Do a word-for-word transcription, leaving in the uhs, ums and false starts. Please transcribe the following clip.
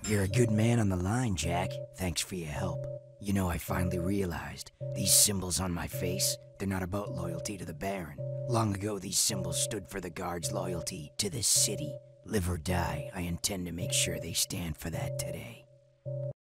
You're a good man on the line, Jack. Thanks for your help. You know, I finally realized, these symbols on my face, they're not about loyalty to the Baron. Long ago, these symbols stood for the guard's loyalty to this city. Live or die, I intend to make sure they stand for that today.